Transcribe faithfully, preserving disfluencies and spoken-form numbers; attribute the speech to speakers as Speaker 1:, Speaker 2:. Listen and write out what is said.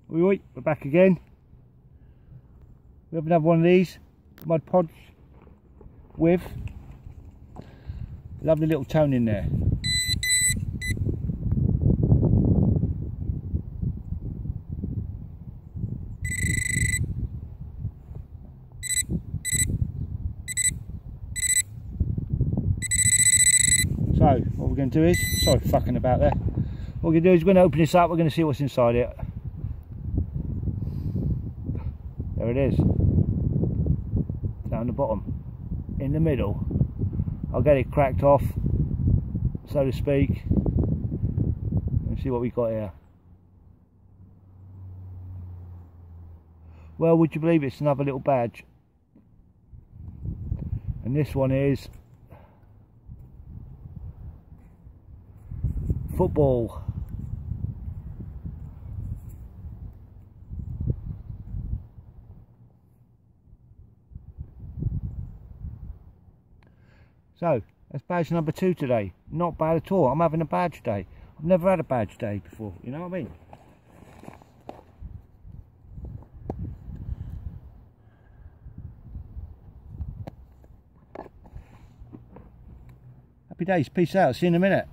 Speaker 1: Oi, oi, we're back again. We have another one of these Mod Podge with lovely little tone in there. So what we're going to do is, sorry fucking about there, what we're going to do is we're going to open this up, we're going to see what's inside it. There it is, down the bottom, in the middle. I'll get it cracked off, so to speak, and see what we got here. Well, would you believe it's another little badge, and this one is football. So that's badge number two today. Not bad at all. I'm having a badge day. I've never had a badge day before, you know what I mean? Happy days, peace out, see you in a minute.